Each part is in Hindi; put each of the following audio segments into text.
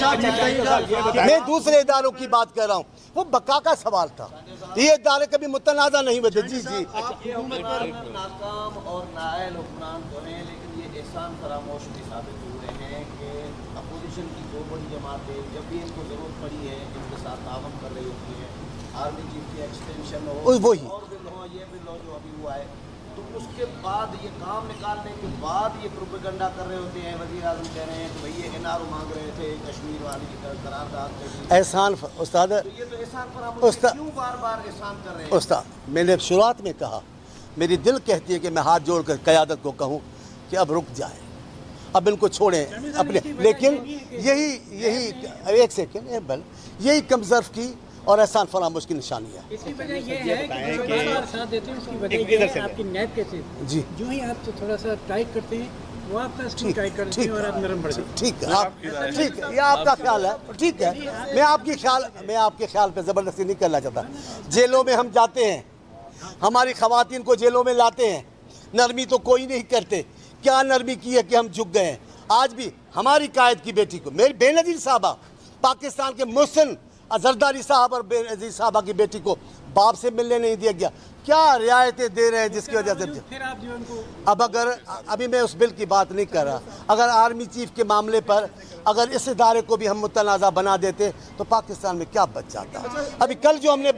मैं दूसरे इदारों की बात कर रहा हूँ, वो बका का सवाल था, ये इदारे कभी मुतनाज़ा नहीं बचे। जी जी, नाकाम और नाअहल हुक्मरान तो हैं, लेकिन ये एहसान फरामोश भी साबित हुए हैं कि अपोजिशन की दो बड़ी जमातें जब भी इनको ज़रूरत पड़ी है इनके साथ तावन कर रही होती है। आर्मी चीफ की एक्सटेंशन हो, वही और बिल हो, ये बिल हो जो अभी हुआ है, तो उसके बाद ये काम निकालने के बाद ये प्रोपेगेंडा कर रहे होते हैं। वज़ीर आज़म कह रहे हैं कि भाई ये एनआरओ मांग रहे थे कश्मीर वाली करारदाद के लिए। एहसान उस्ताद, तो ये तो एहसान फरामोश क्यों बार बार एहसान कर रहे हैं? उस्ताद, मैंने शुरुआत में कहा, मेरी दिल कहती है कि मैं हाथ जोड़कर क़यादत को कहूँ कि अब रुक जाए, अब इनको छोड़ें अपने। लेकिन यही एक सेकेंड यही कमज़र्फ की और एहसान फरामोश की निशानी है। इसकी वजह ये है कि साथ देते हैं, उसकी वजह ये है आपकी नेट कैसे जी, जो ही आप थोड़ा सा टाइट करते हैं वो आपका स्क्रू टाइट करते हैं और आप नरम पड़ जाते हैं। ठीक है, आप ठीक है, ये आपका ख्याल है, ठीक है। मैं आपके ख्याल पे ज़बरदस्ती नहीं करना चाहता। जेलों में हम जाते हैं, हमारी ख़वातीन को जेलों में लाते हैं, नरमी तो कोई नहीं करते। क्या नरमी की है कि हम झुक गए हैं? आज भी हमारी कायद की बेटी को, मेरी बेनज़ीर साहबा, पाकिस्तान के मोहसिन जरदारी साहब और बेनज़ीर साहबा की बेटी को बाप से मिलने नहीं दिया गया। क्या रियायतें दे रहे हैं जिसकी वजह से फिर आप जो उनको अब अगर अभी मैं उस बिल की बात नहीं कर रहा, अगर आर्मी चीफ के मामले पर अगर इस इदारे को भी हम मुतनाज़ा बना देते तो पाकिस्तान में क्या बच जाता। अभी कल जो हमने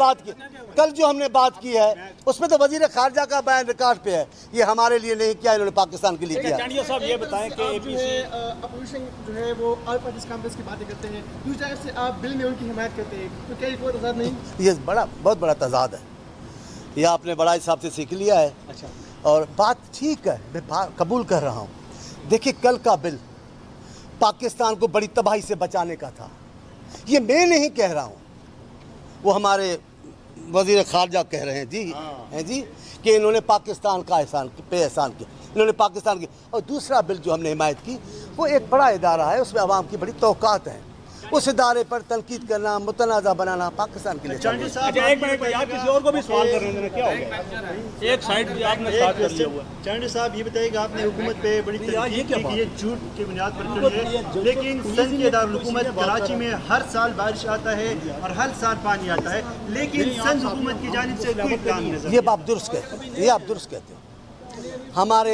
बात की है उसमें तो वज़ीर ख़ारजा का बयान रिकॉर्ड पे है, ये हमारे लिए नहीं किया, इन्होंने पाकिस्तान के लिए किया। चांडिया साहब ये बताएं कि अपोजिशन जो है वो ऑल पार्टीज कॉन्फ्रेंस की बातें करते हैं, दूसरी तरफ से आप बिल में उनकी हिमायत करते हैं, तो क्या ये कोई तज़ाद नहीं? ये बहुत बड़ा तज़ाद है, ये आपने बड़ा हिसाब से सीख लिया है। अच्छा, और बात ठीक है, मैं कबूल कर रहा हूँ। देखिए, कल का बिल पाकिस्तान को बड़ी तबाही से बचाने का था, ये मैं नहीं कह रहा हूँ, वो हमारे वज़ीर ख़ारजा कह रहे हैं जी, हैं जी, कि इन्होंने पाकिस्तान का एहसान किया, इन्होंने पाकिस्तान की। और दूसरा बिल जो हमने हिमायत की वो एक बड़ा इदारा है, उसमें आवाम की बड़ी तौक़ात हैं, उस इदारे पर तनकीद करना, मुतनाज़ा बनाना पाकिस्तान के लिए। एक मिनट, आप किसी और को भी सवाल कर रहे हैं, क्या हो गया? एक साइड पे आपने स्टार्ट कर लिया हुआ। चांडिया साहब ये बताइएगा, आपने हुकूमत पे बड़ी तनकीद की कि ये झूठ की बुनियाद पर चली है, लेकिन सिंध के दारुल-हुकूमत कराची में हर साल बारिश आता है और हर साल पानी आता है, लेकिन सिंध हुकूमत की जानिब से कोई प्लान नहीं। ये आप दुरुस्त कहते हो, हमारे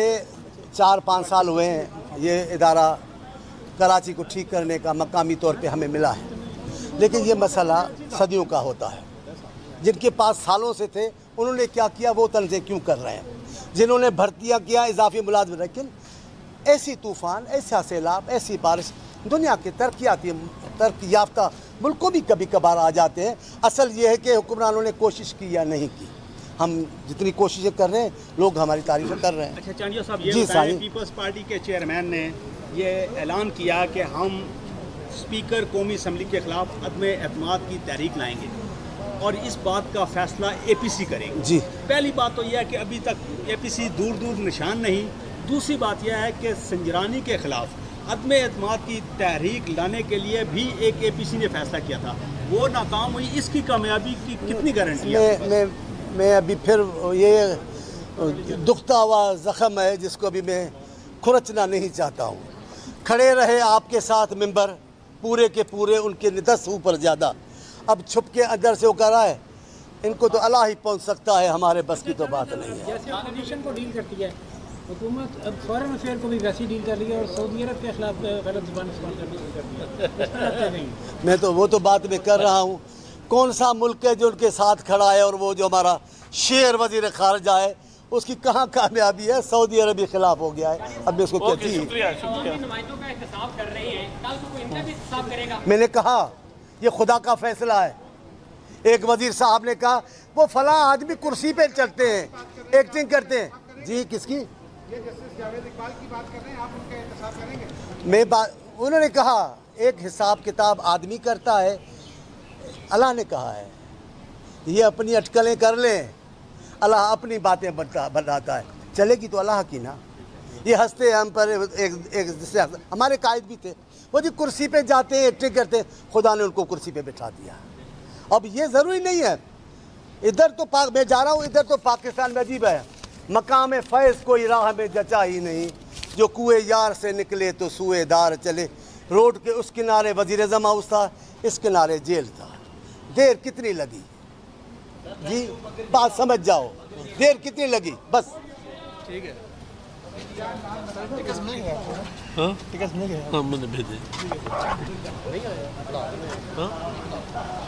4-5 साल हुए हैं ये इदारा कराची को ठीक करने का मकामी तौर पे हमें मिला है, लेकिन ये मसला सदियों का होता है। जिनके पास सालों से थे उन्होंने क्या किया, वो तंज़े क्यों कर रहे हैं, जिन्होंने भर्तियाँ किया, इजाफी मुलाजम, लेकिन ऐसी तूफ़ान, ऐसा सैलाब, ऐसी बारिश दुनिया के तरक्की याफ्ता मुल्कों भी कभी कभार आ जाते हैं। असल ये है कि हुक्मरानों ने कोशिश की या नहीं की। हम जितनी कोशिशें कर रहे हैं, लोग हमारी तारीफ़ कर रहे हैं। अच्छा चांडिया साहब, ये बताएं, पीपल्स पार्टी के चेयरमैन ने ये ऐलान किया कि हम स्पीकर कौमी असम्बली के ख़िलाफ़ अदम एतमाद की तहरीक लाएंगे और इस बात का फ़ैसला APC करेंगे। जी, पहली बात तो यह है कि अभी तक APC दूर दूर निशान नहीं। दूसरी बात यह है कि संजरानी के ख़िलाफ़ अदम एतमाद की तहरीक लाने के लिए भी एक APC ने फैसला किया था, वो नाकाम हुई। इसकी कामयाबी की कितनी गारंटी है? मैं अभी फिर ये दुखता हुआ ज़ख़म है जिसको अभी मैं खुरचना नहीं चाहता हूँ। खड़े रहे आपके साथ मेंबर पूरे के पूरे, उनके 10 ऊपर ज़्यादा, अब छुप के अंदर से वो कर रहा है, इनको तो अल्लाह ही पहुँच सकता है, हमारे बस की तो बात नहीं है। जैसे अपोजिशन को डील करती है हुकूमत, अब फॉरेन अफेयर को भी वैसी डील कर रही है और सऊदी अरब के खिलाफ गलत ज़बान इस्तेमाल करनी शुरू कर दी है। मैं तो वो तो बात मैं कर रहा हूँ, कौन सा मुल्क है जो उनके साथ खड़ा है, और वो जो हमारा शेर वज़ीर ख़ारजा है उसकी कहाँ कामयाबी है? सऊदी अरब के खिलाफ हो गया है। अब मैं उसको कहती हूँ, मैंने कहा ये खुदा का फैसला है। एक वज़ीर साहब ने कहा वो फलां आदमी कुर्सी पे चलते हैं, एक्टिंग करते हैं। जी, किसकी? उन्होंने कहा एक हिसाब किताब आदमी करता है, अल्लाह ने कहा है ये अपनी अटकलें कर लें, अल्लाह अपनी बातें बताता है, चलेगी तो अल्लाह की ना। ये हंसते हम पर, एक हमारे कायद भी थे, वो जी कुर्सी पे जाते हैं, एक्टिंग करते हैं, खुदा ने उनको कुर्सी पे बिठा दिया। अब ये ज़रूरी नहीं है, इधर तो मैं जा रहा हूँ, इधर तो पाकिस्तान में अजीब है, मकाम फैज़ कोई राह में जचा ही नहीं, जो कुएं यार से निकले तो सुएदार चले, रोड के उस किनारे वजीर अज़म हाउस था, इस किनारे जेल था। देर कितनी लगी जी, बात समझ जाओ, देर कितनी लगी बस। ठीक है, हाँ मैंने भेजे।